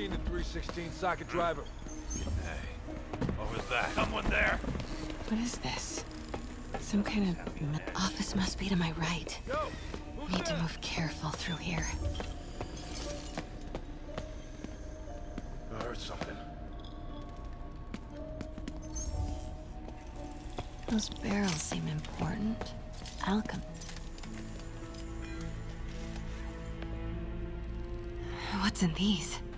seen the 316 socket driver. Hey, what was that? Someone there? What is this? Some kind of office must be to my right. Yo, who's Need to there? move careful through here. I heard something. Those barrels seem important. Alchemy. What's in these?